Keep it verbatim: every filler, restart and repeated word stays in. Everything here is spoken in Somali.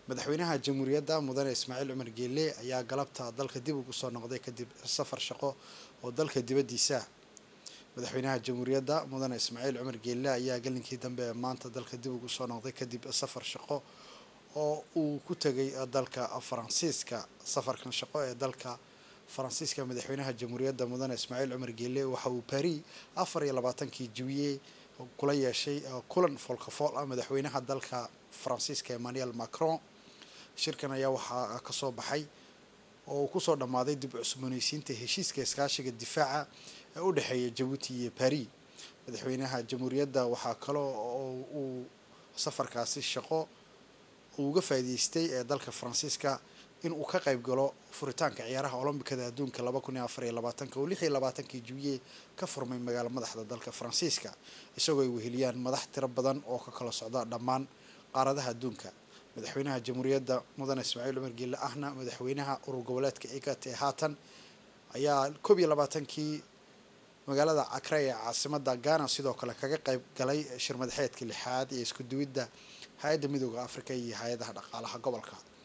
madaxweynaha jamhuuriyadda mudane Ismaaciil Cumar Geelle ayaa galabta dalka dib ugu soo noqday kadib safar shaqo oo dalka dibadiisa madaxweynaha jamhuuriyadda mudane Ismaaciil Cumar Geelle ayaa galinkii dambe maanta dalka dib ugu soo noqday kadib safar shaqo oo uu ku tagay dalka Faransiiska safarkan shaqo ee dalka Faransiiska madaxweynaha jamhuuriyadda mudane Ismaaciil Cumar Geelle waxa uu Paris afar iyo labaatankii Juwiye kula yeeshay kulan folkafool ah madaxweynaha dalka Faransiiska Emmanuel Macron shirkan ayaa waxaa ka soo baxay oo ku soo dhamaaday dib u cusboonaysiinta heshiiska iskaashiga difaaca ee u dhaxeeya Djibouti iyo Paris madaxweynaha jamhuuriyadda waxaa kale oo uu safarkaasi shaqo uga faa'iideystay ee dalka Faransiiska in uu ka qayb galo furitaanka ciyaaraha Olombikada adduunka laba kun iyo afar iyo labaatan oo lix iyo labaatankii Juwiye ka furmay magaalada madaxda dalka Faransiiska isagoo ay weheliyaan madax tiro badan oo ka kala socda dhammaan qaaradaha adduunka madaxweynaha jamhuuriyadda mudane Ismaaciil Cumar Geelle ahna madaxweynaha urur goboleedka I G A T haatan ayaa koob iyo labaatankii magaalada Accra ee caasimadda Ghana sidoo kale kaga qayb galay shir madaxeedkii lixaad ee isku duwidda hay'adda midowga Afrika iyo hay'adaha dhaqaalaha gobolka.